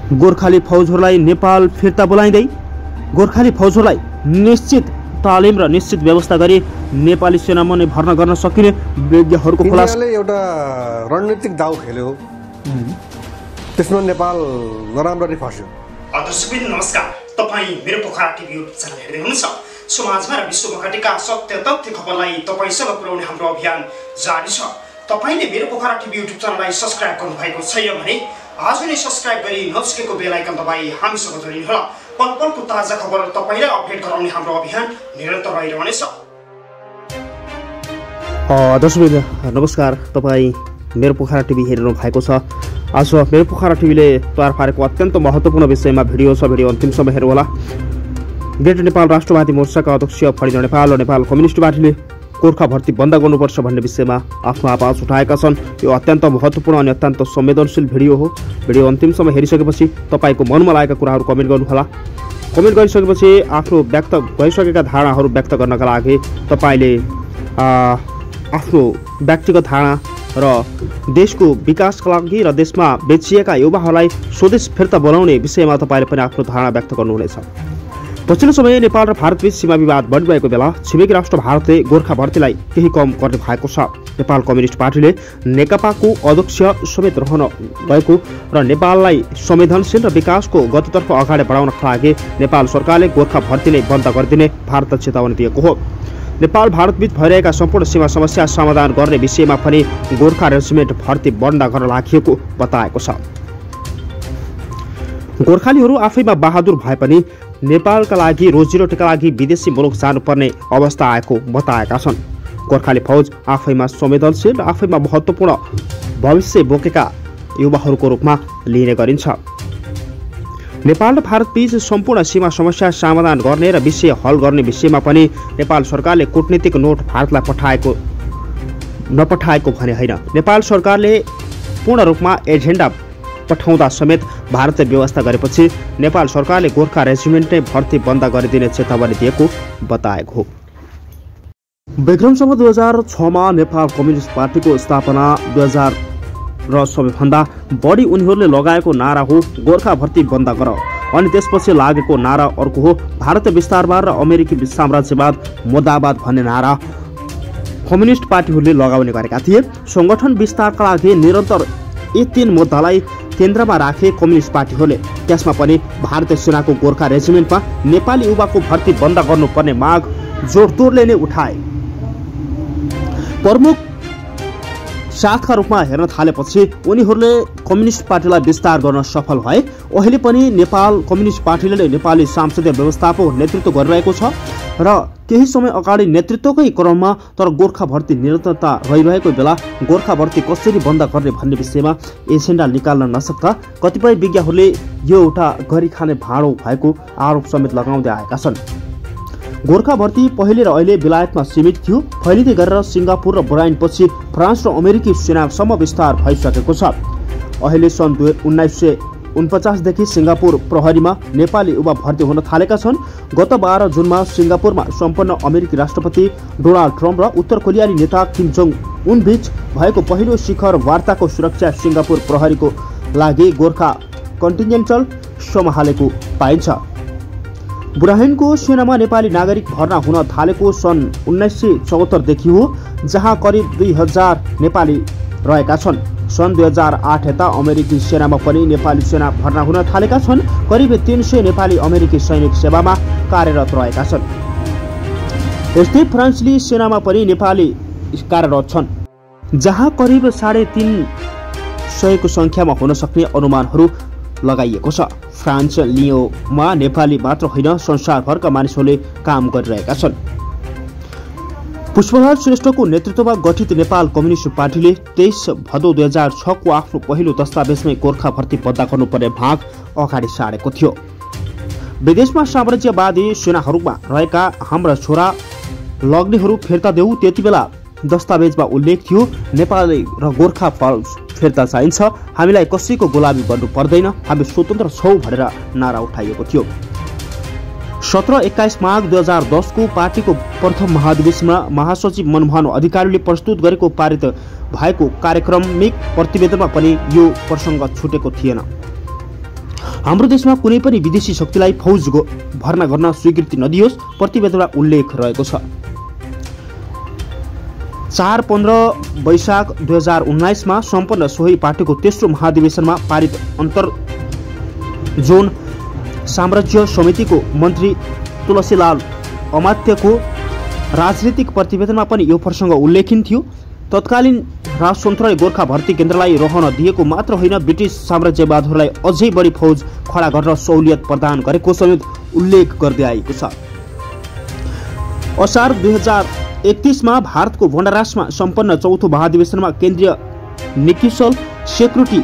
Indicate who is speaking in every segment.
Speaker 1: गोर्खाली फौजहरूलाई नेपाल फिर्ता बोलाइँदै गोर्खाली फौजहरूलाई निश्चित तालिम र निश्चित व्यवस्था गरी नेपाली सेनामा नै भर्ना गर्न सकिने विज्ञहरूको खुलासा।
Speaker 2: एउटा रणनीतिक दाउ खेल्यो, त्यसमा नेपाल नराम्ररी फस्यो।
Speaker 3: दर्शकबिन नमस्कार, तपाईँ मेरो पोखरा टिभी युट्युब च्यानल हेर्दै हुनुहुन्छ। समाजमा र विश्वमा घटेका सत्य तथ्य खबरलाई तपाईँसँग पुर्याउने हाम्रो अभियान जारी छ। तपाईँले मेरो पोखरा टिभी युट्युब च्यानललाई सब्स्क्राइब गर्नुभएको छैन भने आज नै सब्स्क्राइब गरी नजिकैको बेल आइकन दबाई हामीसँग जोडिनुहोला। पल पलको ताजा खबर तपाईँलाई अपडेट गराउने हाम्रो अभियान निरन्तर रहिरहनेछ।
Speaker 1: दर्शकबिन नमस्कार, तपाईँ मेरो पोखरा टिभी हेरिरहनु भएको छ। आज मेरो पोखरा टिभीले तयार पारेको अत्यन्त महत्त्वपूर्ण विषयमा भिडियो छ, भिडियो अन्तिमसम्म हेर्नुहोला। ग्रेटर नेपाल राष्ट्रवादी मोर्चाका अध्यक्ष फणिन्द्र नेपाल र नेपाल कम्युनिस्ट पार्टीले गोर्खा भर्ती बन्द गर्नुपर्छ भन्ने विषयमा आफ्नो आवाज उठाएका छन्। यो अत्यन्त महत्त्वपूर्ण अनि अत्यन्त संवेदनशील भिडियो हो। भिडियो अन्तिमसम्म हेरिसकेपछि तपाईँको मनमा लागेका कुराहरू कमेन्ट गर्नुहोला। कमेन्ट गरिसकेपछि आफ्नो व्यक्त गरिसकेका धारणाहरू व्यक्त गर्नका लागि तपाईँले आफ्नो व्यक्तिगत धारणा र देशको विकासका लागि र देशमा बेचिएका युवाहरूलाई स्वदेश फिर्ता बोलाउने विषयमा तपाईँले पनि आफ्नो धारणा व्यक्त गर्नुहुनेछ। पछिल्लो समय नेपाल र भारतबीच सीमा विवाद बढिरहेको बेला छिमेकी राष्ट्र भारतले गोर्खा भर्तीलाई केही कम गर्ने भएको छ। नेपाल कम्युनिस्ट पार्टीले नेकपाको अध्यक्ष समेत रहन गएको र नेपाललाई संवेदनशील र विकासको गतितर्फ अगाडि बढाउनका लागि नेपाल सरकारले गोर्खा भर्ती नै बन्द गरिदिने भारतले चेतावनी दिएको हो। नेपाल भारतबीच भइरहेका सम्पूर्ण सीमा समस्या समाधान गर्ने विषयमा पनि गोर्खा रेजिमेन्ट भर्ती बन्द गर्न लागि बताएको छ। गोर्खालीहरू आफैमा बहादुर भए पनि नेपालका लागि रोजीरोटीका लागि विदेशी मुलुक जानुपर्ने अवस्था आएको बताएका छन्। गोर्खाली फौज आफैमा संवेदनशील र आफैमा महत्त्वपूर्ण भविष्य बोकेका युवाहरूको रूपमा लिने गरिन्छ। नेपाल र भारतबीच सम्पूर्ण सीमा समस्या समाधान गर्ने र विषय हल गर्ने विषयमा पनि नेपाल सरकारले कूटनीतिक नोट भारतलाई नपठाएको भने होइन। नेपाल सरकारले पूर्ण रूपमा एजेन्डा पठाउँदा समेत भारतले व्यवस्था गरेपछि नेपाल सरकारले गोर्खा रेजिमेन्ट नै भर्ती बन्द गरिदिने चेतावनी दिएको बताएको हो। विक्रमसम्म 2006मा नेपाल कम्युनिस्ट पार्टीको स्थापना 2000 र सबैभन्दा बढी उनीहरूले लगाएको नारा हो गोर्खा भर्ती बन्द गर, अनि त्यसपछि लागेको नारा अर्को हो भारतीय विस्तारवाद र अमेरिकी साम्राज्यवाद मुद्दावाद भन्ने नारा कम्युनिस्ट पार्टीहरूले लगाउने गरेका थिए। संगठन विस्तारका लागि निरन्तर यी तीन मुद्दालाई केन्द्रमा राखे कम्युनिस्ट पार्टीहरूले त्यसमा पनि भारतीय सेनाको गोर्खा रेजिमेन्टमा नेपाली युवाको भर्ती बन्द गर्नुपर्ने माग जोडतोडले नै उठाए। प्रमुख साथका रूपमा हेर्न थालेपछि उनीहरूले कम्युनिस्ट पार्टीलाई विस्तार गर्न सफल भए। अहिले पनि नेपाल कम्युनिस्ट पार्टीले नै नेपाली सांसदीय व्यवस्थाको नेतृत्व गरिरहेको छ र केही समय अगाडि नेतृत्वकै क्रममा तर गोर्खा भर्ती निरन्तरता रहिरहेको बेला गोर्खा भर्ती कसरी बन्द गर्ने भन्ने विषयमा एजेन्डा निकाल्न नसक्दा कतिपय विज्ञहरूले यो एउटा गरी खाने भाँडो भएको आरोप समेत लगाउँदै आएका छन्। गोर्खा भर्ती पहिले र अहिले बेलायतमा सीमित थियो, फैलिँदै गरेर सिङ्गापुर र ब्राइनपछि फ्रान्स र अमेरिकी सेनासम्म विस्तार भइसकेको छ। अहिले सन् 1949 देखि सिङ्गापुर प्रहरीमा नेपाली युवा भर्ती हुन थालेका छन्। गत 12 जुनमा सिङ्गापुरमा सम्पन्न अमेरिकी राष्ट्रपति डोनाल्ड ट्रम्प र उत्तर कोरियाली नेता किम जोङ उन बीच भएको पहिलो शिखर वार्ताको सुरक्षा सिङ्गापुर प्रहरीको लागि गोर्खा कन्टिन्जेन्टल सम्हालेको पाइन्छ। बुराहिनको सेनामा नेपाली नागरिक भर्ना हुन थालेको सन् 1974 देखि हो, जहाँ करिब 2000 नेपाली रहेका छन्। सन् 2008 यता अमेरिकी सेनामा पनि नेपाली सेना भर्ना हुन थालेका छन्। करिब 300 नेपाली अमेरिकी सैनिक सेवामा कार्यरत रहेका छन्। यस्तै फ्रान्सेली सेनामा पनि नेपाली कार्यरत छन्, जहाँ करिब 350 को संख्यामा हुन सक्ने अनुमानहरू लगाइएको छ। फ्रान्स लियोमा नेपाली मात्र होइन संसारभरका मानिसहरूले काम गरिरहेका छन्। पुष्पलाल श्रेष्ठको नेतृत्वमा गठित नेपाल कम्युनिस्ट पार्टीले 23 भदौ 2006 को आफ्नो पहिलो दस्तावेजमै गोर्खा भर्ती बन्द गर्नुपर्ने भाग अगाडि सारेको थियो। विदेशमा साम्राज्यवादी सेनाहरूमा रहेका हाम्रा छोरा लग्नेहरू फिर्ता देऊ, त्यति बेला दस्तावेजमा उल्लेख थियो नेपाली र गोर्खा फौज फिर्ता चाहिन्छ, हामीलाई कसैको गुलामी गर्नु पर्दैन, हामी स्वतन्त्र छौं भनेर नारा उठाइएको थियो। 17-21 माघ 2010 को पार्टीको प्रथम महाधिवेशनमा महासचिव मनमोहन अधिकारीले प्रस्तुत गरेको पारित भएको कार्यक्रमिक प्रतिवेदनमा पनि यो प्रसङ्ग छुटेको थिएन। हाम्रो देशमा कुनै पनि विदेशी शक्तिलाई फौज भर्ना गर्न स्वीकृति नदियोस् प्रतिवेदनमा उल्लेख रहेको छ। 4-15 वैशाख 2019 मा सम्पन्न सोही पार्टीको तेस्रो महाधिवेशनमा पारित अन्तर जोन साम्राज्य समितिको मन्त्री तुलसीलाल अमात्यको राजनीतिक प्रतिवेदनमा पनि यो प्रसङ्ग उल्लेखित थियो। तत्कालीन राजतन्त्रले गोर्खा भर्ती केन्द्रलाई रहन दिएको मात्र होइन, ब्रिटिस साम्राज्यवादहरूलाई अझै बढी फौज खडा गर्न सहुलियत प्रदान गरेको समेत उल्लेख गर्दै आएको छ। असार 2031 मा भारतको वनरासमा सम्पन्न चौथो महाधिवेशनमा केन्द्रीय निकिसल सेक्युरिटी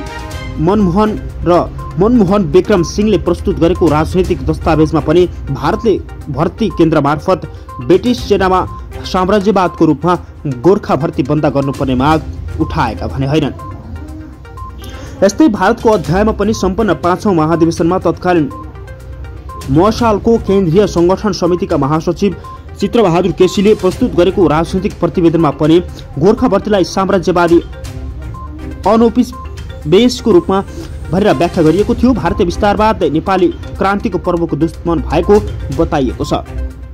Speaker 1: मनमोहन विक्रम सिंहले प्रस्तुत गरेको राजनैतिक दस्तावेजमा पनि भारतले भर्ती केन्द्र मार्फत ब्रिटिस सेनामा साम्राज्यवादको रूपमा गोर्खा भर्ती बन्द गर्नुपर्ने माग उठाएका भने होइनन्। यस्तै भारतको अध्यायमा पनि सम्पन्न 5औं महाधिवेशनमा तत्कालीन मसालको केन्द्रीय संगठन समितिका महासचिव चित्रबहादुर केसीले प्रस्तुत गरेको राजनैतिक प्रतिवेदनमा पनि गोर्खा भर्तीलाई साम्राज्यवादी अनुपनिवेशको रूपमा भनेर व्याख्या गरिएको थियो। भारतीय विस्तारवाद नेपाली क्रान्तिको पर्वको दुश्मन भएको बताइएको छ।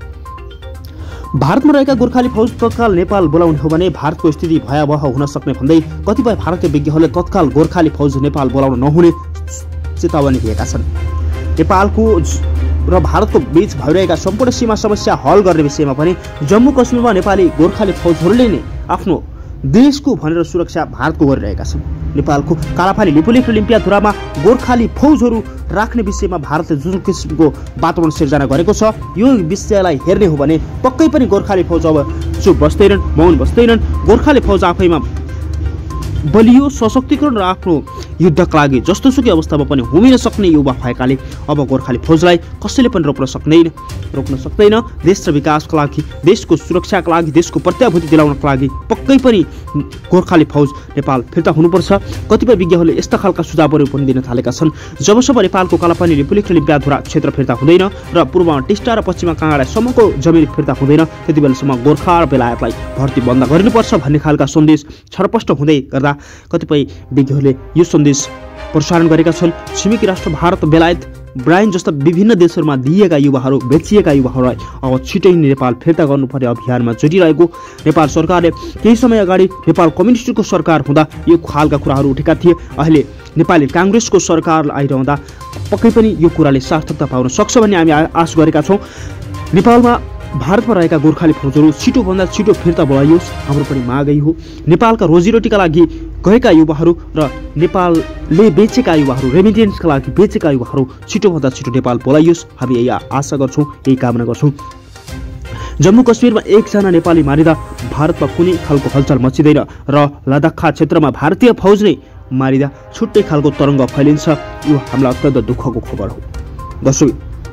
Speaker 1: भारतमा रहेका गोर्खाली फौज तत्काल नेपाल बोलाउने हो भने भारतको स्थिति भयावह हुन सक्ने भन्दै कतिपय भारतीय विज्ञहरूले तत्काल गोर्खाली फौज नेपाल बोलाउन नहुने चेतावनी दिएका छन्। नेपालको र भारतको बीच भइरहेका सम्पूर्ण सीमा समस्या हल गर्ने विषयमा पनि जम्मू कश्मीरमा नेपाली गोर्खाली फौजहरूले नै आफ्नो देशको भनेर सुरक्षा भारतको गरिरहेका छन्। नेपालको कालापानी लिपुलेख र लिम्पियाधुरामा गोर्खाली फौजहरू राख्ने विषयमा भारतले जुन किसिमको वातावरण सिर्जना गरेको छ, यो विषयलाई हेर्ने हो भने पक्कै पनि गोर्खाली फौज अब चुप बस्दैनन्, मौन बस्दैनन्। गोर्खाली फौज आफैमा बलियो सशक्तिकरण र आफ्नो युद्धका लागि जस्तोसुकै अवस्थामा पनि हुमिन सक्ने युवा भएकाले अब गोर्खाली फौजलाई कसैले पनि रोक्न सक्दैन। देश र विकासका लागि, देशको सुरक्षाका लागि, देशको प्रत्याभूति दिलाउनका लागि पक्कै पनि गोर्खाली फौज नेपाल फिर्ता हुनुपर्छ। कतिपय विज्ञहरूले यस्ता खालका सुझावहरू पनि दिन थालेका छन्। जबसम्म नेपालको कालापानी लिपुलेख र लिम्पियाधुरा क्षेत्र फिर्ता हुँदैन र पूर्वमा टिस्टा र पश्चिममा काँगडासम्मको जमिन फिर्ता हुँदैन, त्यति बेलासम्म गोर्खा र बेलायतलाई भर्ती बन्द गरिनुपर्छ भन्ने खालका सन्देश छरपष्ट हुँदै गर्दा कतिपय विज्ञहरूले यो सन्देश प्रसारण गरेका छन्। छिमेकी राष्ट्र भारत, बेलायत, ब्राजिल जस्ता विभिन्न देशहरूमा दिएका युवाहरू, बेचिएका युवाहरूलाई अब छिटै नेपाल फिर्ता गर्नुपर्ने अभियानमा जुटिरहेको नेपाल सरकारले केही समय अगाडि नेपाल कम्युनिस्टको सरकार हुँदा यो खालका कुराहरू उठेका थिए। अहिले नेपाली काङ्ग्रेसको सरकार आइरहँदा पक्कै पनि यो कुराले सार्थकता पाउन सक्छ भन्ने हामी आश गरेका छौँ। नेपालमा भारतमा रहेका गोर्खाली फौजहरू छिटोभन्दा छिटो फिर्ता बोलाइयोस्, हाम्रो पनि मागै हो। नेपालका रोजीरोटीका लागि गएका युवाहरू र नेपालले बेचेका युवाहरू, रेमिटेन्सका लागि बेचेका युवाहरू छिटोभन्दा छिटो नेपाल बोलाइयोस्, हामी यही आशा गर्छौँ, यही कामना गर्छौँ। जम्मू कश्मीरमा एकजना नेपाली मारिँदा भारतमा कुनै खालको हलचल मचिँदैन र लद्दाख क्षेत्रमा भारतीय फौज नै मारिँदा छुट्टै खालको तरङ्ग फैलिन्छ। यो हामीलाई अत्यन्त दुःखको खबर हो। दर्शक,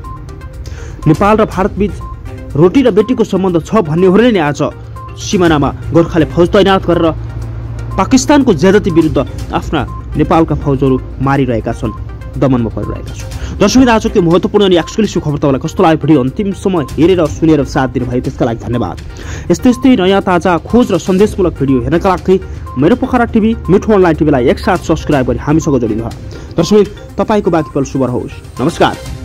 Speaker 1: नेपाल र भारतबीच रोटी र बेटीको सम्बन्ध छ भन्नेहरूले नै आज सिमानामा गोर्खाले फौज तैनात गरेर पाकिस्तानको ज्यादती विरुद्ध आफ्ना नेपालका फौजहरू मारिरहेका छन्, दमनमा परिरहेका छन्। दर्शक, आजको महत्त्वपूर्ण अनि एक्सक्लुसिभ खबर तपाईँलाई कस्तो लाग्यो? भिडियो अन्तिमसम्म हेरेर सुनेर साथ दिनुभयो, त्यसका लागि धन्यवाद। यस्तै नयाँ ताजा खोज र सन्देशमूलक भिडियो हेर्नका लागि मेरो पोखरा टिभी, मिठो अनलाइन टिभीलाई एकसाथ सब्सक्राइब गरी हामीसँग जोडिनुहोला। दर्शक, तपाईँको बाँकी पल शुभ रहोस्। नमस्कार।